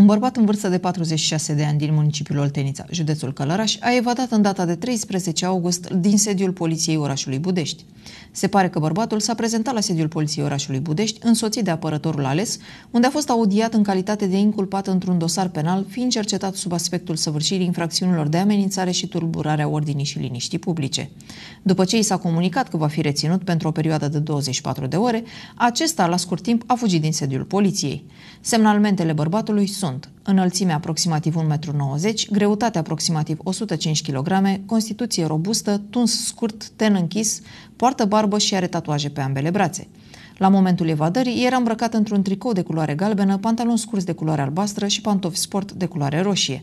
Un bărbat în vârstă de 46 de ani din municipiul Oltenița, județul Călăraș, a evadat în data de 13 august din sediul poliției orașului Budești. Se pare că bărbatul s-a prezentat la sediul poliției orașului Budești, însoțit de apărătorul ales, unde a fost audiat în calitate de inculpat într-un dosar penal, fiind cercetat sub aspectul săvârșirii infracțiunilor de amenințare și tulburarea ordinii și liniștii publice. După ce i s-a comunicat că va fi reținut pentru o perioadă de 24 de ore, acesta, la scurt timp, a fugit din sediul poliției. Semnalmentele bărbatului sunt înălțime aproximativ 1,90 m, greutate aproximativ 105 kg, constituție robustă, tuns scurt, ten închis, poartă barbă și are tatuaje pe ambele brațe. La momentul evadării era îmbrăcat într-un tricou de culoare galbenă, pantaloni scurți de culoare albastră și pantofi sport de culoare roșie.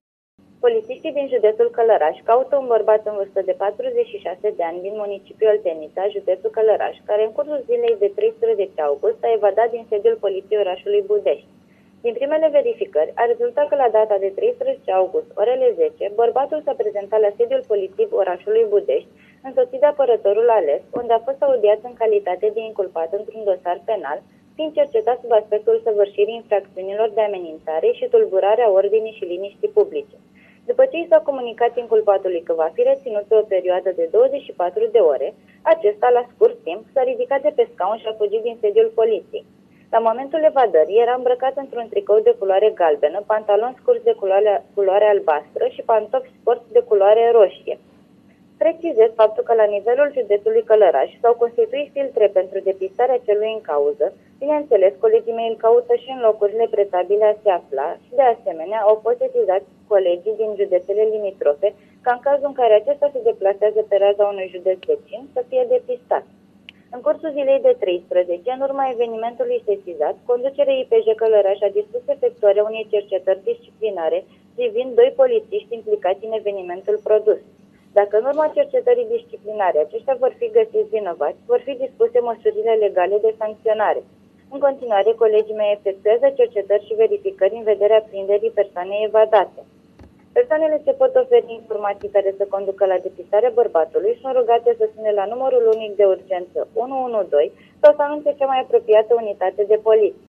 Polițiștii din județul Călăraș caută un bărbat în vârstă de 46 de ani din municipiul Oltenița, județul Călăraș, care în cursul zilei de 13 august a evadat din sediul poliției orașului Budești. Din primele verificări, a rezultat că la data de 13 august, orele 10, bărbatul s-a prezentat la sediul poliției orașului Budești, însoțit de apărătorul ales, unde a fost audiat în calitate de inculpat într-un dosar penal, fiind cercetat sub aspectul săvârșirii infracțiunilor de amenințare și tulburarea ordinii și liniștii publice. După ce i s-a comunicat inculpatului că va fi reținut pe o perioadă de 24 de ore, acesta, la scurt timp, s-a ridicat de pe scaun și a fugit din sediul poliției. La momentul evadării era îmbrăcat într-un tricou de culoare galbenă, pantaloni scurți de culoare albastră și pantofi sport de culoare roșie. Precizez faptul că la nivelul județului Călăraș s-au constituit filtre pentru depistarea celui în cauză. Bineînțeles, colegii mei îl caută și în locurile pretabile a se afla și, de asemenea, au fost sesizați colegii din județele limitrofe ca în cazul în care acesta se deplasează pe raza unui județ vecin să fie depistat. În cursul zilei de 13, în urma evenimentului sesizat, conducerea IPJ Călăraș a dispus efectuarea unei cercetări disciplinare privind 2 polițiști implicați în evenimentul produs. Dacă în urma cercetării disciplinare aceștia vor fi găsiți vinovați, vor fi dispuse măsurile legale de sancționare. În continuare, colegii mei efectuează cercetări și verificări în vederea prinderii persoanei evadate. Persoanele ce pot oferi informații care să conducă la depistarea bărbatului sunt rugate să sune la numărul unic de urgență 112 sau să anunțe cea mai apropiată unitate de poliție.